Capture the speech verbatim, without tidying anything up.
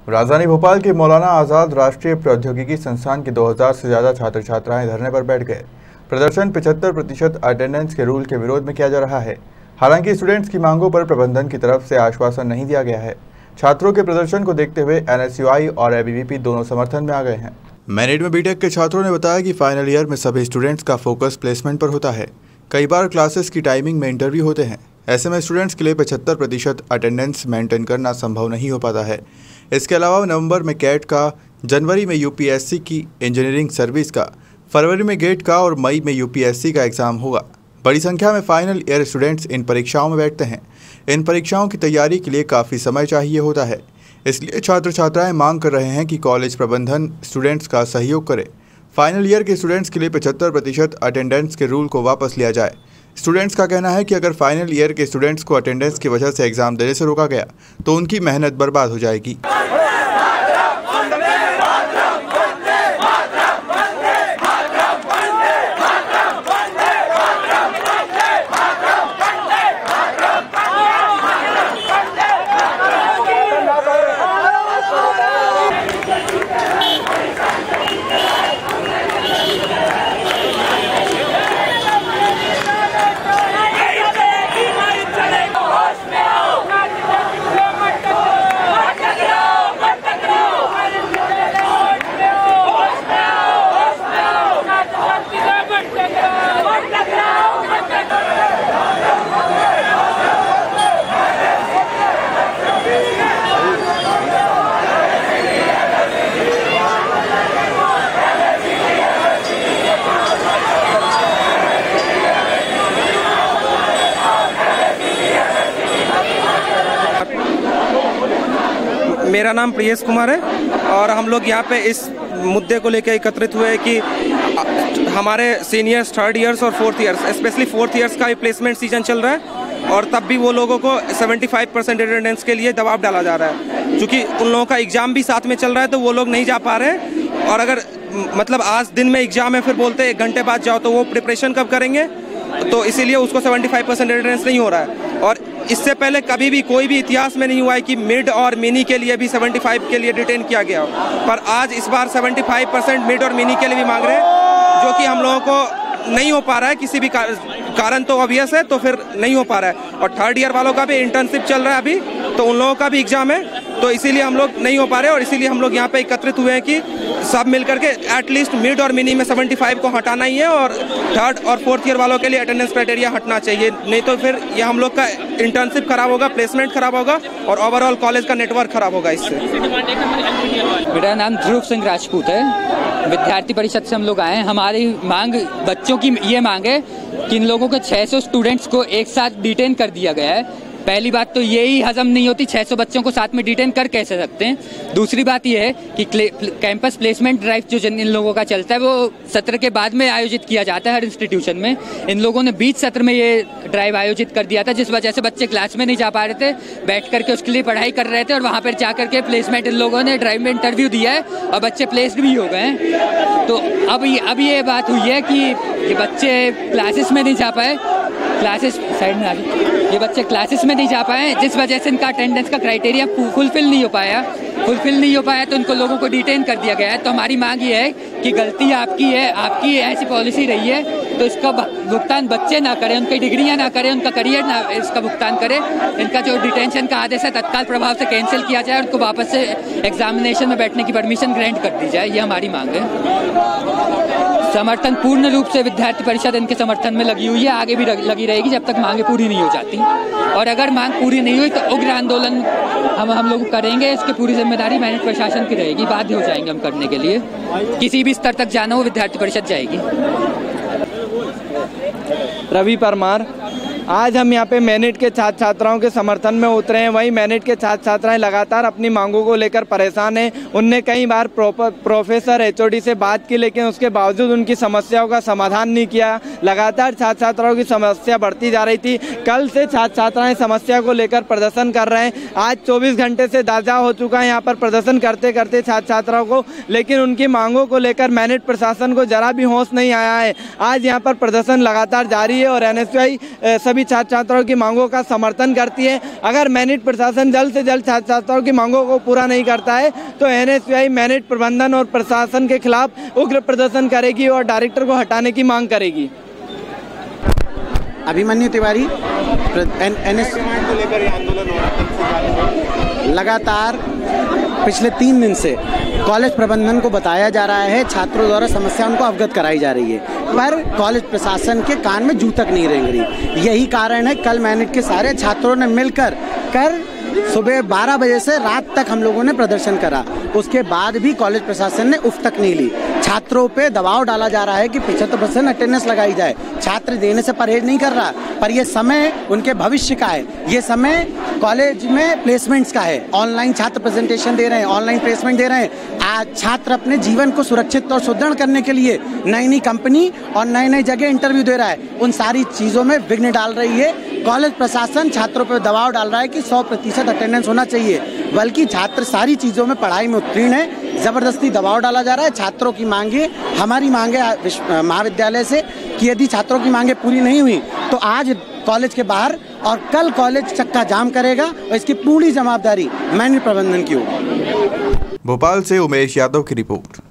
राजधानी भोपाल के मौलाना आज़ाद राष्ट्रीय प्रौद्योगिकी संस्थान के दो हज़ार से ज़्यादा छात्र छात्राएं धरने पर बैठ गए। प्रदर्शन पचहत्तर प्रतिशत अटेंडेंस के रूल के विरोध में किया जा रहा है। हालांकि स्टूडेंट्स की मांगों पर प्रबंधन की तरफ से आश्वासन नहीं दिया गया है। छात्रों के प्रदर्शन को देखते हुए एन एस यू आई और ए बी वी पी दोनों समर्थन में आ गए हैं। मैरिट में बीटेक के छात्रों ने बताया कि फाइनल ईयर में सभी स्टूडेंट्स का फोकस प्लेसमेंट पर होता है। कई बार क्लासेस की टाइमिंग में इंटरव्यू होते हैं। ऐसे में स्टूडेंट्स के लिए पचहत्तर प्रतिशत अटेंडेंस मेंटेन करना संभव नहीं हो पाता है। इसके अलावा नवंबर में कैट का, जनवरी में यू पी एस सी की इंजीनियरिंग सर्विस का, फरवरी में गेट का और मई में यू पी एस सी का एग्ज़ाम होगा। बड़ी संख्या में फाइनल ईयर स्टूडेंट्स इन परीक्षाओं में बैठते हैं। इन परीक्षाओं की तैयारी के लिए काफ़ी समय चाहिए होता है। इसलिए छात्र छात्राएं मांग कर रहे हैं कि कॉलेज प्रबंधन स्टूडेंट्स का सहयोग करे। फाइनल ईयर के स्टूडेंट्स के लिए पचहत्तर प्रतिशत अटेंडेंस के रूल को वापस लिया जाए। स्टूडेंट्स का कहना है कि अगर फाइनल ईयर के स्टूडेंट्स को अटेंडेंस की वजह से एग्ज़ाम देने से रोका गया तो उनकी मेहनत बर्बाद हो जाएगी। मेरा नाम प्रियेश कुमार है और हम लोग यहाँ पे इस मुद्दे को लेकर एकत्रित हुए कि हमारे सीनियर्स, थर्ड ईयर्स और fourth years, specially fourth years का प्लेसमेंट सीजन चल रहा है और तब भी वो लोगों को पचहत्तर परसेंट अटेंडेंस के लिए दबाव डाला जा रहा है। क्योंकि उन लोगों का एग्ज़ाम भी साथ में चल रहा है तो वो लोग नहीं जा पा रहे हैं। और अगर मतलब आज दिन में एग्ज़ाम है फिर बोलते हैं एक घंटे बाद जाओ, तो वो प्रिपरेशन कब करेंगे? तो इसीलिए उसको पचहत्तर परसेंट अटेंडेंस नहीं हो रहा है। और इससे पहले कभी भी कोई भी इतिहास में नहीं हुआ है कि मिड और मिनी के लिए भी पचहत्तर के लिए डिटेन किया गया हो, पर आज इस बार पचहत्तर परसेंट मिड और मिनी के लिए भी मांग रहे हैं, जो कि हम लोगों को नहीं हो पा रहा है। किसी भी कारण तो ऑब्वियस है, तो फिर नहीं हो पा रहा है। और थर्ड ईयर वालों का भी इंटर्नशिप चल रहा है अभी, तो उन लोगों का भी एग्जाम है, तो इसीलिए हम लोग नहीं हो पा रहे। और इसीलिए हम लोग यहाँ पे एकत्रित हुए हैं कि सब मिलकर के एटलीस्ट मिड और मिनी में पचहत्तर को हटाना ही है और थर्ड और फोर्थ ईयर वालों के लिए अटेंडेंस क्राइटेरिया हटना चाहिए। नहीं तो फिर ये हम लोग का इंटर्नशिप खराब होगा, प्लेसमेंट खराब होगा और ओवरऑल कॉलेज का नेटवर्क खराब होगा इससे। मेरा नाम ध्रुव सिंह राजपूत है। विद्यार्थी परिषद से हम लोग आए हैं। हमारी मांग, बच्चों की ये मांग है कि इन लोगों के छह सौ स्टूडेंट्स को एक साथ डिटेन कर दिया गया है। पहली बात तो यही हजम नहीं होती, छह सौ बच्चों को साथ में डिटेन कर कैसे सकते हैं। दूसरी बात यह है कि कैंपस प्लेसमेंट ड्राइव जो इन लोगों का चलता है वो सत्र के बाद में आयोजित किया जाता है हर इंस्टीट्यूशन में। इन लोगों ने बीच सत्र में ये ड्राइव आयोजित कर दिया था, जिस वजह से बच्चे क्लास में नहीं जा पा रहे थे, बैठ करके उसके लिए पढ़ाई कर रहे थे और वहाँ पर जा करके प्लेसमेंट इन लोगों ने ड्राइव में इंटरव्यू दिया है और बच्चे प्लेस्ड भी हो गए हैं। तो अब ये अब ये बात हुई है कि ये बच्चे क्लासेस में नहीं जा पाए, क्लासेस साइड में आ गए, ये बच्चे क्लासेस में नहीं जा पाए, जिस वजह से इनका अटेंडेंस का क्राइटेरिया फुलफिल नहीं हो पाया फुलफिल नहीं हो पाया तो इनको लोगों को डिटेन कर दिया गया है। तो हमारी मांग ये है कि गलती आपकी है, आपकी ऐसी पॉलिसी रही है तो इसका भुगतान बच्चे ना करें, उनकी डिग्रियां ना करें, उनका करियर ना इसका भुगतान करें। इनका जो डिटेंशन का आदेश है तत्काल प्रभाव से कैंसिल किया जाए और उनको वापस से एग्जामिनेशन में बैठने की परमिशन ग्रांट कर दी जाए, ये हमारी मांग है। समर्थन पूर्ण रूप से विद्यार्थी परिषद इनके समर्थन में लगी हुई है, आगे भी लगी रहेगी जब तक मांगे पूरी नहीं हो जाती। और अगर मांग पूरी नहीं हुई तो उग्र आंदोलन हम हम लोग करेंगे। इसकी पूरी जिम्मेदारी मैनेज प्रशासन की रहेगी, बाध्य हो जाएंगे हम करने के लिए। किसी भी स्तर तक जाना हो विद्यार्थी परिषद जाएगी। रवि परमार। आज हम यहाँ पे मैनिट के छात्र छात्राओं के समर्थन में उतरे हैं। वहीं मैनिट के छात्र छात्राएं लगातार अपनी मांगों को लेकर परेशान हैं। उनने कई बार प्रोफेसर एच ओ डी से बात की, लेकिन उसके बावजूद उनकी समस्याओं का समाधान नहीं किया। लगातार छात्र छात्राओं की समस्या बढ़ती जा रही थी। कल से छात्र छात्राएं समस्या को लेकर प्रदर्शन कर रहे हैं। आज चौबीस घंटे से ज़्यादा हो चुका है यहाँ पर प्रदर्शन करते करते छात्र छात्राओं को, लेकिन उनकी मांगों को लेकर मैनिट प्रशासन को जरा भी होश नहीं आया है। आज यहाँ पर प्रदर्शन लगातार जारी है और एन एस यू आई सभी भी छात्र छात्राओं की मांगों का समर्थन करती है। अगर मैनेट प्रशासन जल्द से जल्द छात्र छात्राओं की मांगों को पूरा नहीं करता है तो N S U I MANIT प्रबंधन और प्रशासन के खिलाफ उग्र प्रदर्शन करेगी और डायरेक्टर को हटाने की मांग करेगी। अभिमन्यु तिवारी, एन एस को लेकर आंदोलन हो रहा, लगातार पिछले तीन दिन से कॉलेज प्रबंधन को बताया जा रहा है, छात्रों द्वारा समस्या उनको अवगत कराई जा रही है, पर कॉलेज प्रशासन के कान में जू तक नहीं रेंग रही। यही कारण है कल मैनेट के सारे छात्रों ने मिलकर कर सुबह बारह बजे से रात तक हम लोगों ने प्रदर्शन करा। उसके बाद भी कॉलेज प्रशासन ने उफ तक नहीं ली। छात्रों पे दबाव डाला जा रहा है कि पचहत्तर परसेंट अटेंडेंस लगाई जाए। छात्र देने से परहेज नहीं कर रहा, पर यह समय उनके भविष्य का है, ये समय कॉलेज में प्लेसमेंट्स का है। ऑनलाइन छात्र प्रेजेंटेशन दे रहे हैं, ऑनलाइन प्लेसमेंट दे रहे हैं। आज छात्र अपने जीवन को सुरक्षित और सुदृढ़ करने के लिए नई नई कंपनी और नई नई जगह इंटरव्यू दे रहा है। उन सारी चीज़ों में विघ्न डाल रही है कॉलेज प्रशासन। छात्रों पर दबाव डाल रहा है कि सौ प्रतिशत अटेंडेंस होना चाहिए, बल्कि छात्र सारी चीज़ों में पढ़ाई में उत्तीर्ण है। ज़बरदस्ती दबाव डाला जा रहा है। छात्रों की मांगे, हमारी मांगे महाविद्यालय से कि यदि छात्रों की मांगे पूरी नहीं हुई तो आज कॉलेज के बाहर और कल कॉलेज चक्का जाम करेगा और इसकी पूरी जवाबदारी मैनेट प्रबंधन की होगी। भोपाल से उमेश यादव की रिपोर्ट।